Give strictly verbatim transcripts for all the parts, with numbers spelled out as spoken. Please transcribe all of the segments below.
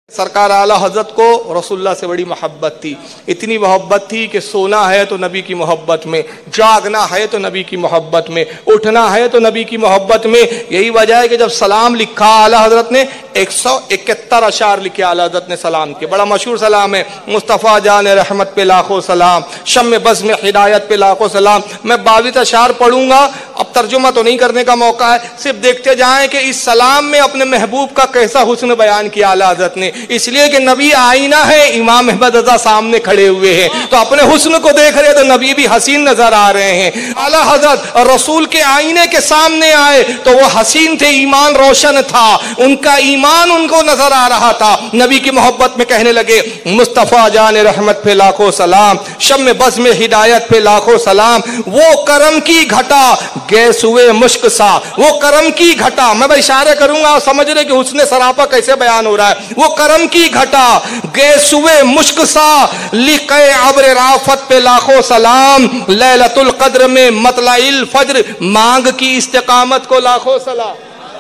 सरकार आला हजरत को रसूलुल्लाह से बड़ी मोहब्बत थी, इतनी मोहब्बत थी कि सोना है तो नबी की मोहब्बत में, जागना है तो नबी की मोहब्बत में, उठना है तो नबी की मोहब्बत में। यही वजह है कि जब सलाम लिखा आला हजरत ने एक सौ इकहत्तर अशार लिखे आला हजरत ने सलाम के। बड़ा मशहूर सलाम है, मुस्तफ़ा जान रहमत पे लाखों सलाम, शम्म बज़्म में हिदायत पे लाखों सलाम। मैं बाविस अशार पढ़ूंगा, अब तर्जुमा तो नहीं करने का मौका है, सिर्फ देखते जाएं कि इस सलाम में अपने महबूब का कैसा हुस्न बयान किया आला हजरत ने। इसलिए कि नबी आईना है, इमाम अहमद रज़ा सामने खड़े हुए हैं तो अपने हुस्न को देख रहे तो नबी भी हसीन नजर आ रहे हैं। आला हजरत रसूल के आईने के सामने आए तो वो हसीन थे, ईमान रोशन था, उनका ईमान उनको नजर आ रहा था। नबी की मोहब्बत में कहने लगे, मुस्तफ़ा जान रहमत पे लाखों सलाम, शम्म बज़्म में हिदायत पे लाखों सलाम। वो करम की घटा गैस हुए मुश्क सा, वो करम की घटा, मैं इशारे करूंगा आप समझ रहे कि हुस्न सरापा कैसे बयान हो रहा है। वो करम की घटा गैस हुए मुश्क सा, लिखे अब्र राफत पे लाखों सलाम, लैलतुल कद्र में मतलाइल फज्र, मांग की इस्तिकामत को लाखों सलाम।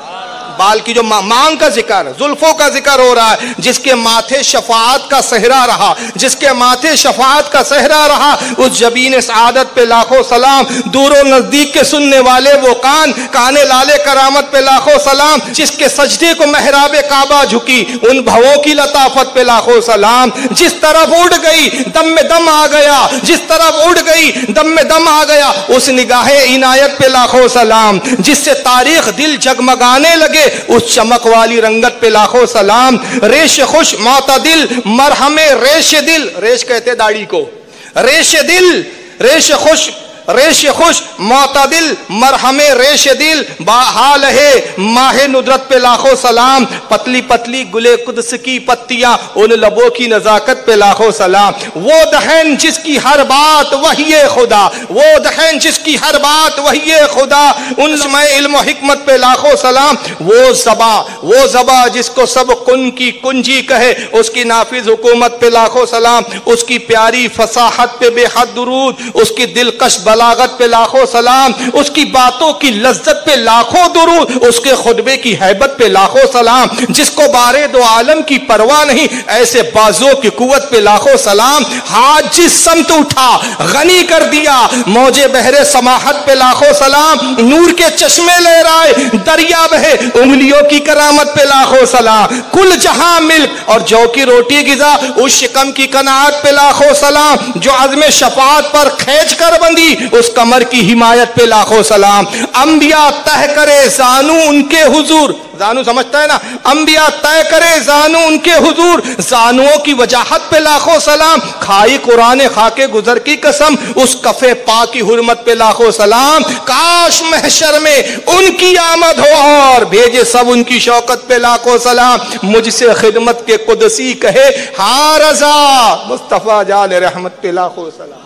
बाल की जो मांग का जिक्र, जुल्फों का जिक्र हो रहा है, जिसके माथे शफाअत का सहरा रहा, जिसके माथे शफाअत का सहरा रहा, उस जबीन सआदत पे लाखों सलाम। दूरों नजदीक के सुनने वाले वो कान, काने लाले करामत पे लाखों सलाम। जिसके सजदे को महराबे काबा झुकी, उन भवों की लताफत पे लाखों सलाम। जिस तरफ उड़ गई दम में दम आ गया, जिस तरफ उड़ गई दम में दम आ गया, उस निगाहे इनायत पे लाखों सलाम। जिससे तारीख दिल जगमगाने लगे, उस चमक वाली रंगत पे लाखों सलाम। रेश खुश मोतदिल मरहमे रेश दिल, रेश कहते दाढ़ी को, रेश दिल, रेश खुश, रेश खुश मोतदिल मरहमे रेश दिल, बाहाल है माहे नुदरत पे लाखों सलाम। पतली पतली गुले कुद्स की पत्तियां, उन लबों की नजाकत पे लाखों सलाम। वो दहन जिसकी हर बात वही खुदा, वो दहन जिसकी हर बात वही खुदा, उन समय इल्म हिकमत पे लाखों सलाम। वो ज़बा, वो ज़बा जिसको सब कुन की कुंजी कहे, उसकी नाफिज हुकूमत पे लाखों सलाम। उसकी प्यारी फसाहत पे बेहद दुरूद, उसकी दिलकश लागत पे लाखों सलाम। उसकी बातों की लज्जत पे लाखों दुरूद, उसके खुतबे की हैबत पे लाखों सलाम। जिसको बारे दो आलम की परवाह नहीं, ऐसे बाजुओं की कुव्वत पे लाखों सलाम। हाथ जिस समत उठा गनी कर दिया, मौजे बहरे समाहत पे लाखों सलाम। नूर के चश्मे लहराए दरिया बहे, उंगलियों की करामत पे लाखों सलाम। कुल जहां मिल्क और जौ की रोटी गिजा, उस शिकम की कनात पे लाखों सलाम। जो अज़्म शफाअत पर खींच कर बंदी, उस कमर की हिमायत पे लाखों सलाम। अंबिया तह करे जानू उनके हुजूर, जानू समझता है ना, अंबिया तय करे जानू उनके हुजूर, जानुओं की वजाहत पे लाखों सलाम। खाई कुरान खाके गुजर की कसम, उस कफे पा की हुर्मत पे लाखों सलाम। काश महशर में उनकी आमद हो और भेजे सब उनकी शौकत पे लाखों सलाम। मुझसे खिदमत के कुदसी कहे हाँ रजा, मुस्तफा जान रहमत पे लाखों सलाम।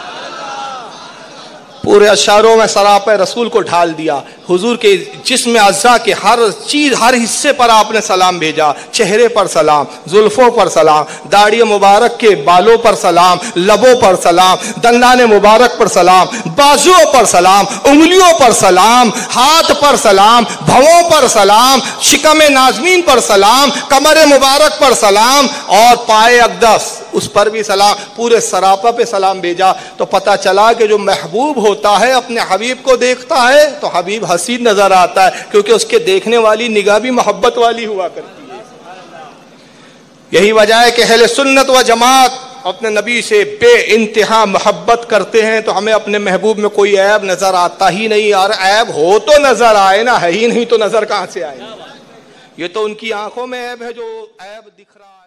पूरे अशारों में सरापे रसूल को ढाल दिया, हुजूर के जिस्म अज़्ज़ा के हर चीज, हर हिस्से पर आपने सलाम भेजा। चेहरे पर सलाम, जुल्फों पर सलाम, दाढ़ी मुबारक के बालों पर सलाम, लबों पर सलाम, दंदाने मुबारक पर सलाम, बाजुओं पर सलाम, उंगलियों पर सलाम, हाथ पर सलाम, भवों पर सलाम, शिकम नाज़मीन पर सलाम, कमर मुबारक पर सलाम और पाए अक़दस उस पर भी सलाम। पूरे सरापा पे सलाम भेजा तो पता चला कि जो महबूब होता है अपने हबीब को देखता है तो हबीब हसीन नजर आता है, क्योंकि उसके देखने वाली निगाह भी मोहब्बत वाली हुआ करती है। यही वजह है कि अहले सुन्नत व जमात अपने नबी से बे इंतहा मोहब्बत करते हैं, तो हमें अपने महबूब में कोई ऐब नजर आता ही नहीं। यार ऐब हो तो नजर आए ना, है ही नहीं तो नजर कहां से आए। ये तो उनकी आंखों में ऐब है जो ऐब दिख रहा है।